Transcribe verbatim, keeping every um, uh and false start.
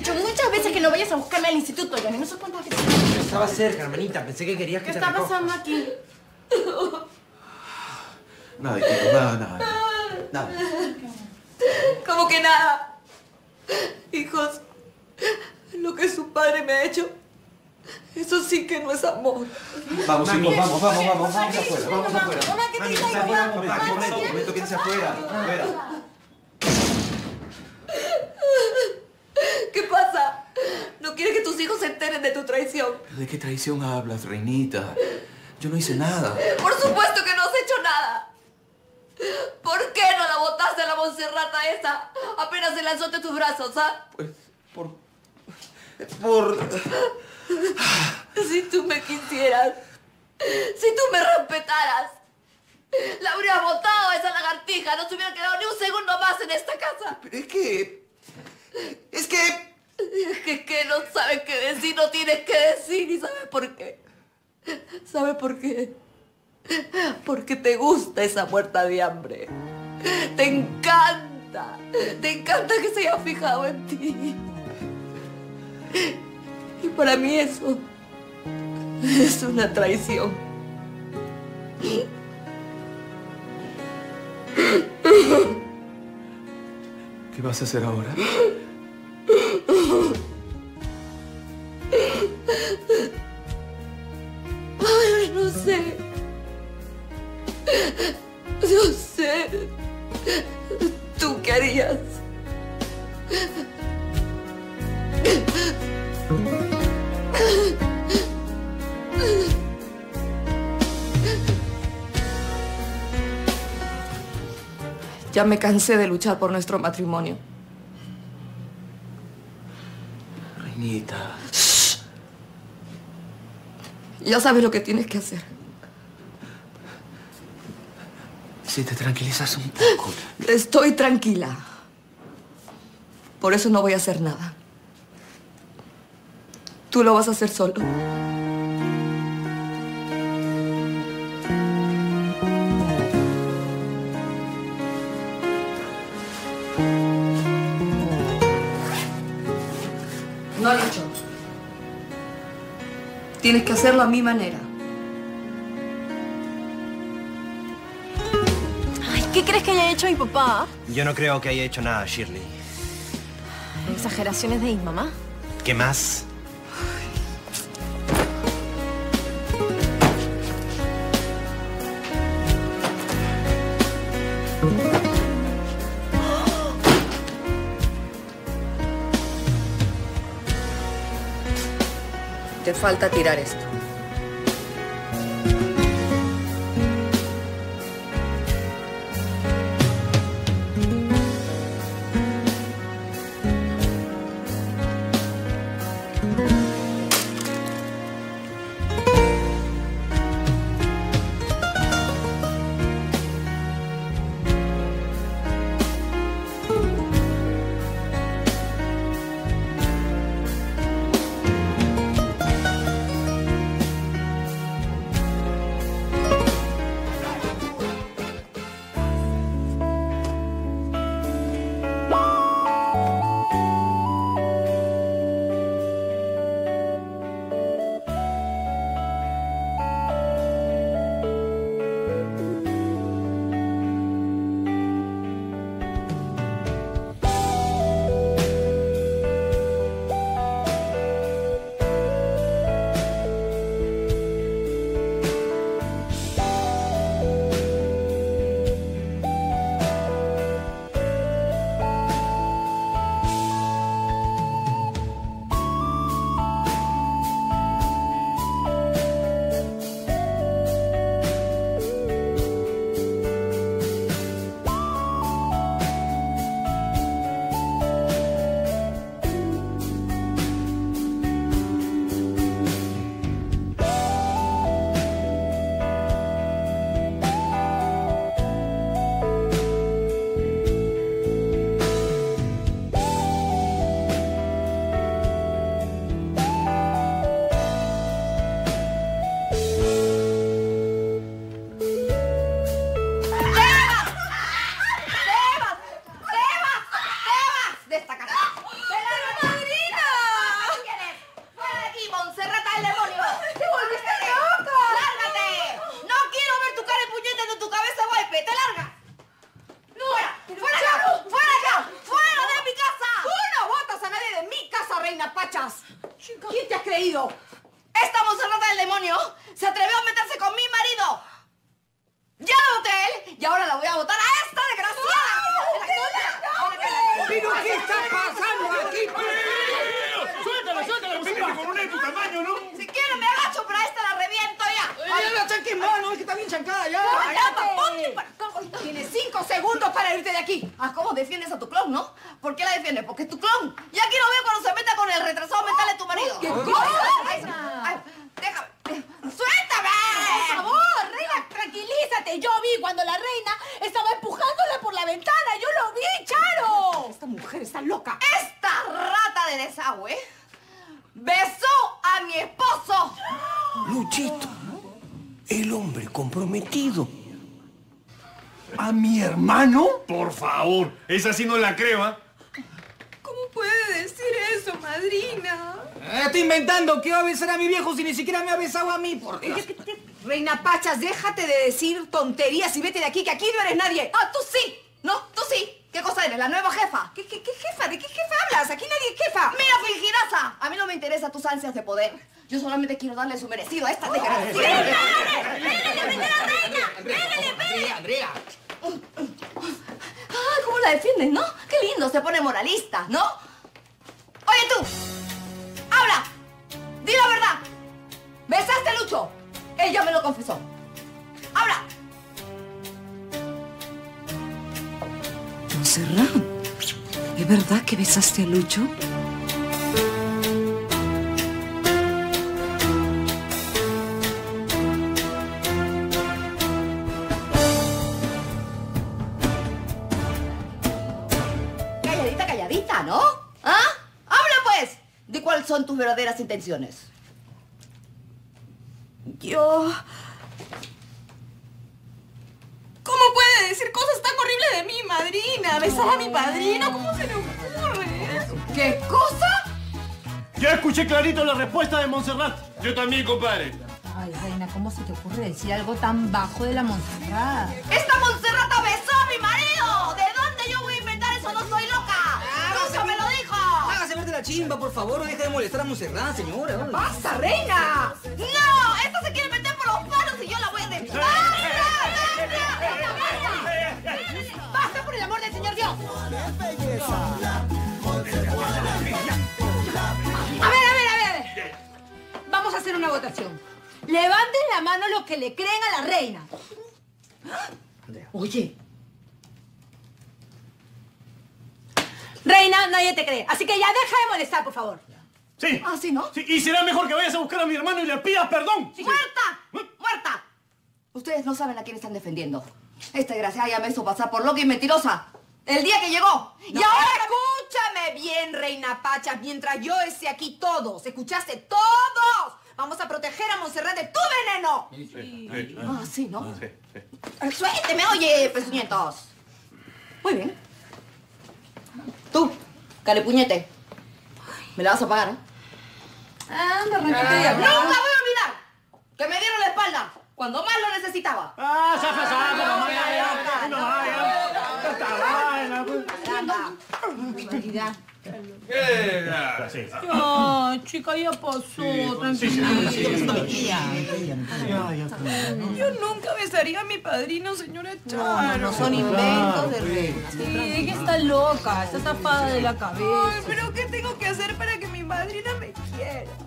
dicho muchas veces que no vayas a buscarme al instituto, Johnny. No sé cuántas veces. Yo estaba cerca, hermanita. Pensé que querías que ¿Qué te está recoja. pasando aquí? Nada, hijito, nada, nada. Nada. ¿Cómo que nada? Hijos, lo que su padre me ha hecho, eso sí que no es amor. Vamos, Mami, hijos, vamos, vamos, vamos. Mamá, Vamos ¿qué afuera, dices? vamos Mamá, afuera. mamá, ¿qué te Mami, dice? está bien, Mamá, Un momento, un momento, un momento, quédense afuera. Afuera. ¿Qué pasa? ¿No quieres que tus hijos se enteren de tu traición? ¿De qué traición hablas, reinita? Yo no hice nada. Por supuesto que no has hecho nada. ¿Por qué no la botaste a la Monserrata esa? Apenas se lanzó de tus brazos, ¿ah? Pues, por... Por... Si tú me quisieras, si tú me respetaras, la habrías botado a esa lagartija. No se hubiera quedado ni un segundo más en esta casa. Pero es que... Es que... Es que, que no sabes qué decir, no tienes que decir. ¿Y sabes por qué? ¿Sabes por qué? Porque te gusta esa muerta de hambre. Te encanta. Te encanta que se haya fijado en ti. Y para mí eso es una traición. ¿Qué vas a hacer ahora? Ay, no sé. No sé. ¿Tú qué harías? Ya me cansé de luchar por nuestro matrimonio. Reinita. Ya sabes lo que tienes que hacer. Si te tranquilizas un poco. Estoy tranquila. Por eso no voy a hacer nada. Tú lo vas a hacer solo. No, Licho. Tienes que hacerlo a mi manera. Ay, ¿qué crees que haya hecho mi papá? Yo no creo que haya hecho nada, Shirley. Exageraciones de mi mamá. ¿Qué más? Te falta tirar esto. ¿Quién te has creído? Esta Monserrata del demonio se atrevió a meterse con mi marido. Ya la voté a él y ahora la voy a votar a esta desgraciada. ¿Pero qué está pasando aquí? ¡Suéltala, suéltala! ¡Usted con una de tu tamaño, ¿no? Si quieren me agacho, pero a esta la reviento ya. ¡Ay, la chanque en mano! ¡Es que está bien chancada ya! Tienes cinco segundos para irte de aquí. Ah, ¿cómo defiendes a tu clon, no? ¿Por qué la defiendes? Porque es tu clon. Y aquí lo veo cuando se meta con el retrasado mental de tu marido. ¿Qué cosa? Déjame. ¡Suéltame! Por favor, reina, tranquilízate. Yo vi cuando la reina estaba empujándola por la ventana. Yo lo vi, Charo. Esta mujer está loca. Esta rata de desagüe besó a mi esposo. Luchito, el hombre comprometido. ¿A mi hermano? Por favor, esa sí no la creo, ¿ah? ¿Cómo puede decir eso, madrina? Eh, estoy inventando. ¿Qué va a besar a mi viejo si ni siquiera me ha besado a mí? Por Dios. Reina Pachas, déjate de decir tonterías y vete de aquí, que aquí no eres nadie. Ah, tú sí. No, tú sí. ¿Qué cosa eres? ¿La nueva jefa? ¿Qué, qué, qué jefa? ¿De qué jefa hablas? Aquí nadie es jefa. ¡Mira, fingidaza! A mí no me interesa tus ansias de poder. Yo solamente quiero darle su merecido a esta desgraciada. Andrea, Andrea. ¡Ay, cómo la defiendes, ¿no? ¡Qué lindo! Se pone moralista, ¿no? Oye, tú. ¡Habla! ¡Di la verdad! ¿Besaste a Lucho? Él ya me lo confesó. ¡Habla! Montserrat, ¿es verdad que besaste a Lucho? Calladita, calladita, ¿no? ¿Ah? ¡Habla, pues! ¿De cuáles son tus verdaderas intenciones? Yo... ¿Cómo puede decir cosas tan horribles de mi madrina? ¿Besar a mi padrino? ¿Cómo se le ocurre? ¿Qué cosa? Ya escuché clarito la respuesta de Montserrat. Yo también, compadre. Ay, reina, ¿cómo se te ocurre decir algo tan bajo de la Montserrat? ¡Esta Monserrata besó a mi marido! ¿De dónde yo voy a inventar eso? ¡No soy loca! ¡Lucho me lo dijo! Hágase ver de la chimba, por favor. No deje de molestar a Montserrat, señora. ¿Qué pasa, reina? ¡No! ¡Esta se quiere meter por los palos y yo la voy a defender! ¡Basta, por el amor del Señor Dios! A ver, a ver, a ver. Vamos a hacer una votación. Levanten la mano los que le creen a la reina. Oye. Reina, nadie te cree. Así que ya deja de molestar, por favor. Sí. ¿Ah, sí, no? Sí, y será mejor que vayas a buscar a mi hermano y le pidas perdón. Sí. ¡Muerta! ¡Muerta! Ustedes no saben a quién están defendiendo. Esta desgraciada ya me hizo pasar por loca y mentirosa. El día que llegó. No, y ahora... Escúchame bien, reina Pachas. Mientras yo esté aquí, todos, ¿escuchaste? ¡Todos! Vamos a proteger a Montserrat de tu veneno. Sí, sí. Ah, sí, ¿no? Sí, sí. Suélteme, oye, pezuñetos. Muy bien. Tú, calepuñete. Me la vas a pagar, ¿eh? Anda, arranquete de Nunca hablar. voy a olvidar que me dieron la espalda cuando más lo necesitaba. Ah, zafa, zafa, no vaya, no vaya. Esta vaina, pues. Anda. Tranquilidad. Sí. Ay, chica, ya pasó. Tranquilidad. Yo nunca besaría a mi padrino, señora Charo. No, no son inventos de reina. Sí, ella está loca, está tapada de la cabeza. Ay, pero ¿qué tengo que hacer para que mi madrina me quiera?